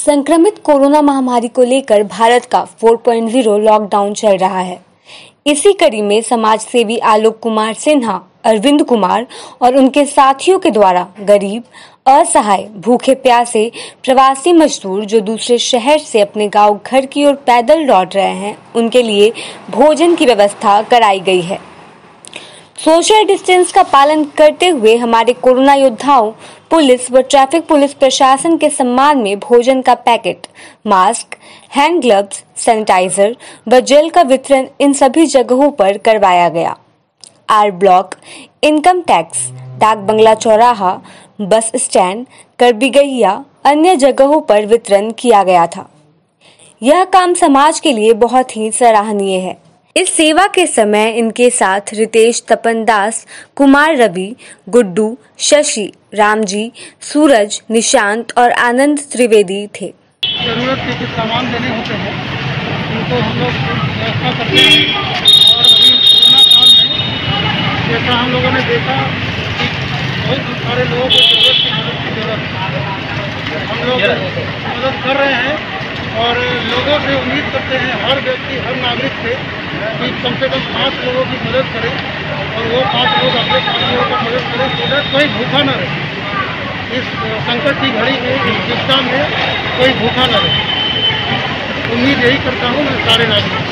संक्रमित कोरोना महामारी को लेकर भारत का 4.0 लॉकडाउन चल रहा है। इसी कड़ी में समाज सेवी आलोक कुमार सिन्हा, अरविंद कुमार और उनके साथियों के द्वारा गरीब, असहाय, भूखे प्यासे प्रवासी मजदूर जो दूसरे शहर से अपने गांव घर की ओर पैदल लौट रहे हैं, उनके लिए भोजन की व्यवस्था कराई गई है। सोशल डिस्टेंस का पालन करते हुए हमारे कोरोना योद्धाओं, पुलिस व ट्रैफिक पुलिस प्रशासन के सम्मान में भोजन का packet, mask, hand gloves, sanitiser व जेल का वितरण इन सभी जगहों पर करवाया गया। आर ब्लॉक, इनकम टैक्स, डाक बंगला चौराहा, बस स्टैंड, करबिगहिया अन्य जगहों पर वितरण किया गया था। यह काम समाज के लिए बहुत ही सराहनीय है। इस सेवा के समय इनके साथ रितेश तपन दास, कुमार रवि, गुड्डू, शशि, रामजी, सूरज, निशांत और आनंद त्रिवेदी थे। जरूरत के कुछ सामान देने होते हैं, उनको हम लोग व्यवस्था करते हैं। और अभी कोरोना काल में जैसा हम लोगों ने देखा कि बहुत सारे लोगों को मदद की जरूरत है, हम लोग मदद कर रहे हैं और लोगों से उम्मीद करते हैं, हर व्यक्ति, हर नागरिक से कि कम से कम 5 लोगों की मदद करें और वो 5 लोग अपने 5 लोगों की मदद करें, तो कोई भूखा न रहे। इस संकट की घड़ी में, इस चिंता में कोई भूखा न रहे। उम्मीद यही करता हूँ मैं सारे नागरिक।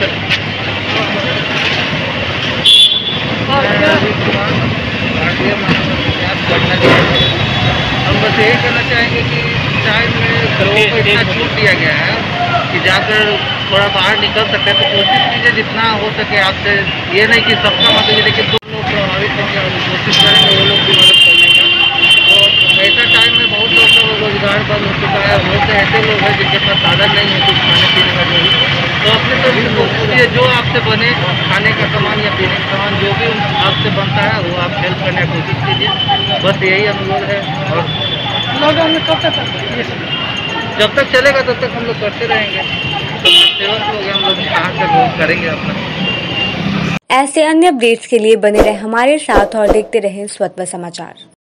हम बस यही कहना चाहेंगे कि शायद लोगों को इतना छूट दिया गया है कि जाकर थोड़ा बाहर निकल सकते हैं, तो कोशिश कीजिए जितना हो सके आपसे। ये नहीं कि सबका मतलब, लेकिन 2 लोग प्रभावित होंगे और कोशिश करेंगे वो लोग की मदद करने का। तो ऐसा टाइम में बहुत लोग का रोजगार बंद हो चुका है, बहुत से ऐसे लोग हैं जिनके पास साधन नहीं है कुछ खाने पीने का। तो अपने तरफ से जो आपसे बने खाने का सामान या पीने का सामान जो भी आपसे बनता है वो आप हेल्प करने की कोशिश कीजिए। बस यही अनुरोध है। और लॉकडाउन में कब तक ये सब जब तक चलेगा तब तक हम लोग करते रहेंगे। तो सेवक लोग हम लोग कहाँ से वो करेंगे अपना। ऐसे अन्य अपडेट्स के लिए बने रहे हमारे साथ और देखते रहें स्वतः समाचार।